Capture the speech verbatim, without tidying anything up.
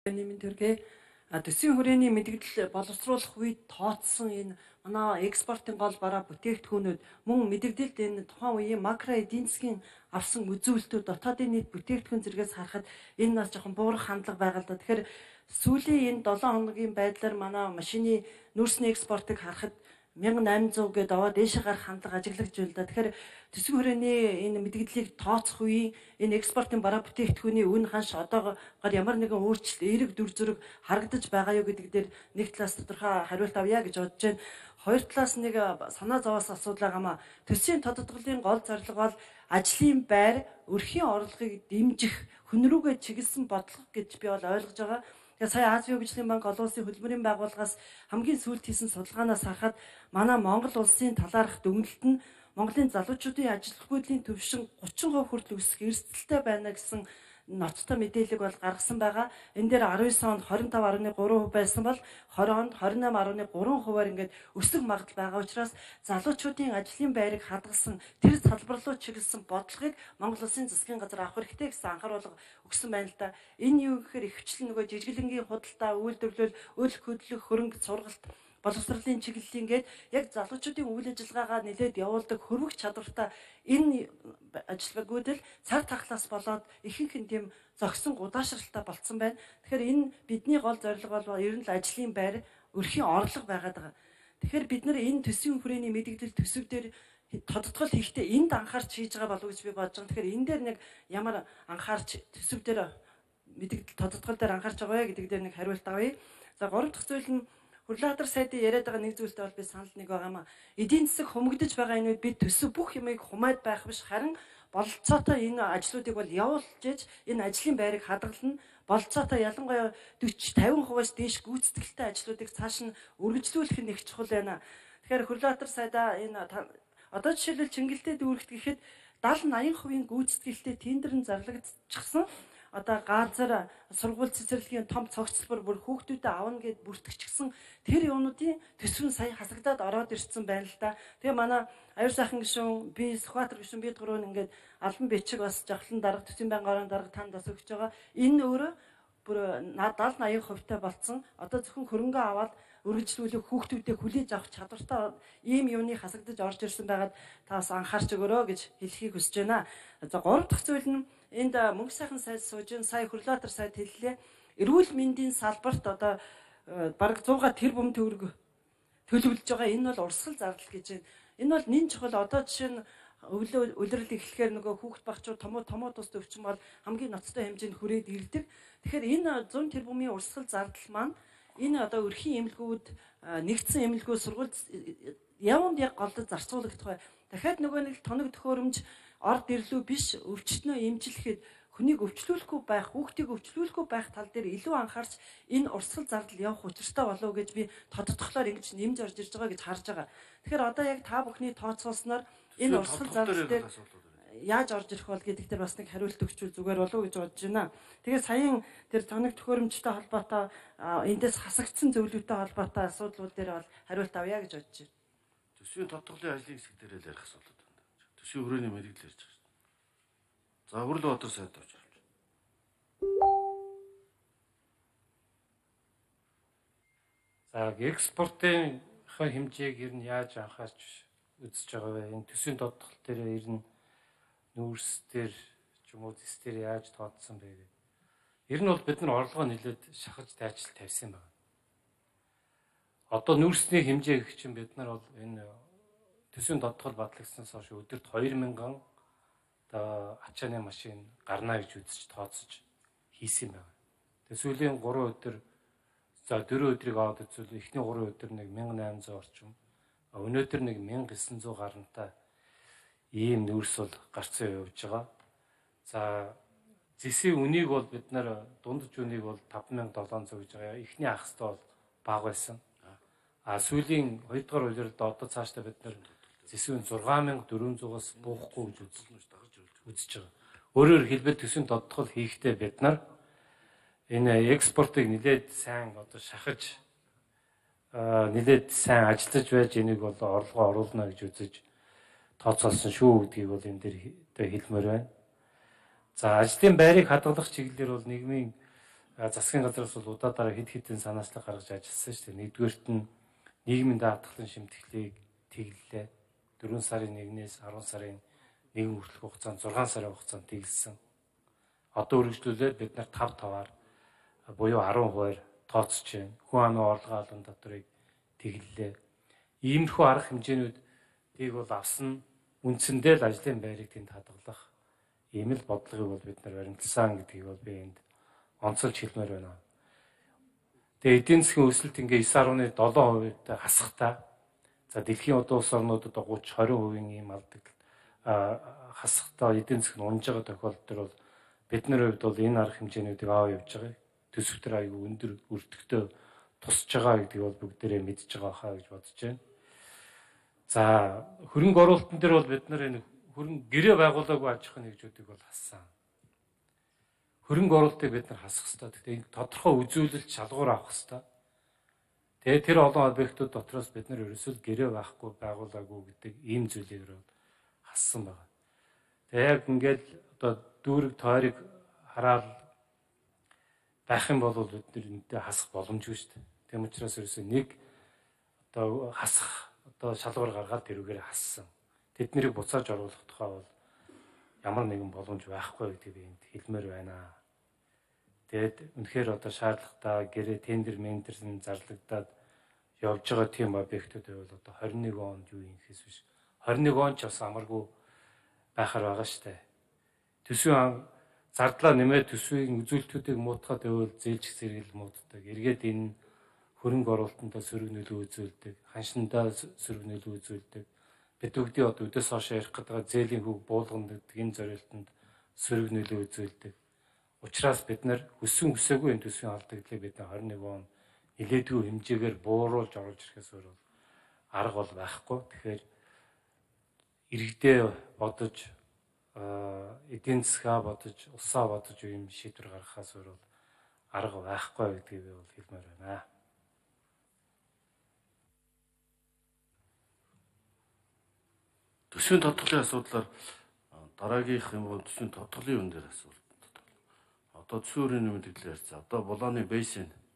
Нэмийн төргээ төсвийн хүрээний мэдээлэл боловсруулах үед тооцсон энэ манай экспортын гол бараа бүтээгдэхүүнүүд мөн мэдээлэлд энэ тухайн үеийн макро эдийн засгийн авсан үзүүлэлтүүд дотоодын нийт бүтээгдэхүүн зэрэгээс харахад энэ бас жоохон буурах хандлага байгаа л да. Тэгэхээр сүүлийн энэ долоон хоногийн байдлаар манай машины нүүрсний экспортыг харахад мянга и найман зуун гээд аваад дээшээ гарах хандлага ажиглагдж байна л да. Тэгэхээр төсвийн хүрээний энэ мэдээллийг тооцох үеийн энэ экспортын бараа бүтээгдэхүүний үн ханш одоогоор ямар нэгэн өөрчлөлт, эерэг дүр зураг харагдаж байгаа юу гэдэг дээр нэг талаас тодорхой хариулт авъя гэж бодож байна. Хоёр талаас нэг санаа зовоос асуудал байгаамаа. Төсвийн тодотголын гол зорилго бол ажлын байр, өрхийн орлогыг дэмжих, хүн рүүгээ чиглэсэн бодлого гэж би бол ойлгож байгаа. Тэгээ сая Азийн хөгжлийн банк олон улсын хөтөлбөрийн байгууллагаас хамгийн сүүлд хийсэн судалгаанаас харахад манай Монгол улсын талаарх дүгнэлт нь Монголын залуучуудын ажилтгүйдлийн төвшин гучин хувь хүртэл өсөх эрсдэлтэй байна гэсэн ноцтой мэдээлэл бол гаргасан байгаа. Энэ дээр арван девять онд двадцать пять дасмал три хувь байсан бол двадцать онд двадцать восемь дасмал три хувиар ингээд өсөх магадлал байгаа учраас залуучуудын ажлын байрыг хадгалсан тэр салбар руу чиглэсэн бодлогыг Монгол Улсын засгийн газар авах хэрэгтэй гэсэн анхааруулга өгсөн байна л да. Энэ юу гэхээр ихвчлэн нөгөө жижиглэнгийн худалдаа, үйлдвэрлэл, өлөх хөдлөх, хөрөнгө сургалт боловсролын чиглэлийн гээд яг залуучуудын үйл ажиллагаагаа нэлээд явуулдаг хөрвөх чадвартай энэ ажиллагуудэл цаг тахлаас болоод ихэнх нь тийм зогсон удаашралтай болцсон байна. Тэгэхээр энэ бидний гол зорилго бол ер нь л ажлын байр, өрхийн орлого байгаад байгаа. Тэгэхээр бид нар энэ төсвийн хүрээний мэдээлэл төсөв дээр тодтгол хийхдээ энд анхаарч хийж байгаа болов уу гэж би бодож байгаа. Тэгэхээр энэ дээр нэг ямар анхаарч төсөв дээр мэдээлэл тодтгол дээр анхаарч байгаа вэ гэдэг дээр нэг хариулт авъя. За гурав дахь зүйл нь Хүрлээдэр сайдын яриад байгаа нэг зүйлтэй бол би санал нэг байгаамаа. Эдийн засаг хумигдаж байгаа энэ үед бид төсөв бүх юмыг хумаад байх биш харин бололцоотой энэ ажлуудыг бол явуулж ээж энэ ажлын байрыг хадгална. Бололцоотой ялангуяа forty fifty хувиас дээш гүйцэтгэлтэй ажлуудыг цааш нь үргэлжлүүлэх нь их чухал байна. Тэгэхээр Хүрлээдэр сайдаа энэ одоо жишээлбэл Чингэлтэй дүүрэгт гэхэд seventy eighty хувийн гүйцэтгэлтэй тендер нь зарлагдчихсан. Одоо газар сургууль цэцэрлэгийн том цогцлбор бүр хүүхдүүдэд авна гэд бүртгэгчсэн тэр юунуудын төсвөн сая хасагдаад ороод ирсэн байна л да. Тэгээ манай аюул сайхан гишүүн би Сүхбаатар гишүүн бид гурав нь ингээд албан бичиг бас жавхлан дарга төсвийн байнгын орон дарга танд бас өгч байгаа. Энэ өөрөө бүр seventy eighty хувьтай болцсон. Одоо зөвхөн хөрөнгө аваад үргэлжлүүлэх хүүхдүүдэд хүлээж авах чадвартай ийм юуны хасагдаж орж ирсэн байгаад та бас анхаарч өгөрөө гэж хэлхийг хүсэж байна. За гурав дахь зүйл нь энд мөнгө сайхан сайд сууж ин сая Хүрлээдэр сайд хэллээ. Эрүүл мэндийн салбарт одоо бараг one hundred тэрбум төгрөг төлөвлөж байгаа. Энэ бол урсгал зардал гэж байна. Энэ бол нэн чухал. Одоо жишээ нь өвлөө улирал эхлэхээр нөгөө хүүхд багчуу томоо томоо тус төвчин бол хамгийн ноцтой хэмжээнд хүрээд ирдэг. Тэгэхээр энэ one hundred тэрбумын урсгал зардал маань энэ одоо өрхийн эмнэлгүүд нэгдсэн эмнэлгүүд сургууль яванд яг голдод зарцуулагдах бай. Дахиад нөгөө нэг тоног төхөөрөмж орд ирлүү биш өвчтнөө эмчилэхэд хүнийг өвчлүүлэхгүй байх, хүүхдийг өвчлүүлэхгүй байх тал дээр илүү анхаарч энэ урсгал зардал явах учиртай болов гэж би тодтогцохлоор ингэж нэмж орж ирж байгаа гэж харж байгаа. Тэгэхээр одоо яг та бүхний тооцоолсноор энэ урсгал зардал дээр яаж орж ирэх бол гэдэг дээр бас нэг хариулт өгчүүл зүгээр болов уу гэж бодож байна. Тэгээ саяхан тэр тоног төхөөрөмжтэй холбоотой эндээс хасагдсан зөвлөлттэй холбоотой асуудлууд дээр бол хариулт авъя гэж бодож байна. Төсвийн тодтголын ажлын хэсэг дээр л ярих асуудал байна. Төсвийн хүрээний мэдээлэл ярьж байгаа. За Хүрлээдэр сайд авч явж. За экспортын хэмжээг ер нь яаж анхаарч үзэж байгаа вэ? Энэ төсвийн тодтгол дээр ер нь нүүрс дээр ч юм уу зэс дээр яаж тооцсон бэ гэдэг. Ер нь бол бид нар орлогоо нэлээд шахаж дайчил тавьсан байна. Одоо нүүрсний хэмжээ гэх чинь бид нар бол энэ төсвийн тодтгол батлагдсанаас хойш өдөрт two thousand одоо ачааны машин гарна гэж үзэж тооцож хийсэн байна. Тэгээ сүүлийн three өдөр за four өдрийг аваад үзвэл эхний three өдөр нэг eighteen hundred орчим. Өнөөдөр нэг nineteen hundred гарантай ийм нүүрс бол гарцсан явж байгаа. За зэсийн үнийг бол бид нар дундаж үнийг бол five thousand seven hundred гэж байгаа. Эхний ахстай бол бага байсан. А сүүлийн two дахь улиралд одоо цаашдаа бид нар зэсийн six thousand four hundred-аас буухгүй гэж үзэж байгаа. Өөрөөр хэлбэл төсвийн тодтгол хийхдээ бид нар энэ экспортыг нэлээд сайн одоо шахаж нэлээд сайн ажиллаж байж энийг бол орлогоо оруулна гэж үзэж тооцоолсон шүү гэдгийг бол энэ дээр хэлмээр байна. За ажлын байрыг хадгалах чиглэлээр бол нийгмийн засгийн газраас бол удаа дараа хэд хэдэн санаачлаг гаргаж ажилласан шүү дээ. Нэгдүгээрт нь нийгмийн даатгалын шимтгэлийг тэглэлээ. дөрвөн сарын нэгнээс арван сарын нэгэн хүртэлх хугацаанд зургаан сарын хугацаанд тэглэсэн. Одоо үргэлжлүүлээд бид нар тав таваар буюу арван хувиар тооцож байна. Хүн амын орлогын албан татварыг тэглэлээ. Иймэрхүү арга хэмжээнүүдийг бол авсан үндсэндээ л ажлын байрыг тэнд хадгалах ийм л бодлогыг бол бид нар баримталсан гэдгийг бол би энд онцолж хэлмээр байна. Тэгээ эдийн засгийн өсөлт ингээ девять дасмал долоо хувиар хасахтаа за дэлхийн одоо улс орнуудад тридцать40 хувийн ийм алдаг хасахтаа эдийн засаг нь унж байгаа тохиолдол бол бидний хувьд бол энэ арга хэмжээнүүдийг аваа явж байгаа. Төсөвтөр аягүй өндөр өртөгтэй тусч байгаа гэдгийг бол бүгдээрээ мэдж байгаа хаа гэж бодож байна. За хөрөнгө оруулалтын дээр бол бид нар энэ хөрөнгө гэрээ байгуулаагүй аж ахуйн нэгжүүдийг бол хассан. Хөрөнгө оруулалтыг бид нар хасах хэрэгтэй. Гэхдээ тодорхой үзүүлэлт шалгуур авах хэрэгтэй. Тэгээ тэр олон объектууд дотроос бид нар ерөөсөө гэрээ байхгүй байгуулаагүй гэдэг ийм зүйлийг хассан байна. Тэгээ яг ингээд одоо дүүрэг тойрог хараад байх юм бол бид нар энэтэй хасах боломжгүй шүү дээ. Тийм учраас ерөөсөө нэг одоо хасах одоо шалгуур гаргаад тэрүүгээр хассан. Тэднийг буцааж оруулах тухай бол ямар нэгэн боломж байхгүй гэдгийг би энд хэлмээр байна. Тэгээд үнэхээр одоо шаардлагатай гэрээ тендер ментэрсэн зарлагдаад явж байгаа тийм объектууд байвал одоо двадцать и один онд юу юм гэхээс биш. двадцать и один он ч бас амаргүй байхаар байгаа штэ. Төсвийн зардлаа нэмээд төсвийн үзүүлэлтүүдийг муутгаад байвал зээлч зэрэгэл мууддаг. Эргээд энэ хөрөнгө оруулалтанд сөрөг нөлөө үзүүлдэг, ханшиндаа сөрөг нөлөө үзүүлдэг. Бид бүгдийн одоо өдөөс хойш ярих гэдэг зээлийн хөв буулганд энэ зорилтонд сөрөг нөлөө үзүүлдэг. Учираас бид нар хүссэн хүсээгүй энэ төсвийн алдагдлыг бид двадцать и один он нэлээдгүй хэмжээгээр бууруулж оруулж ирэхээс өөр арга бол байхгүй. Тэгэхээр иргэдээ бодож эдийн засгаа бодож, улсаа бодож ийм шийдвэр гаргахаас өөр арга байхгүй гэдгийг би бол хэлмээр байна. Төсвийн тодголын асуудлаар дараагийнх юм бол төсвийн тодголын юм дээр асуулт. Одоо төсвийн өрөөний мэдээлэл ярьцгаа. Одоо Булааны бейсин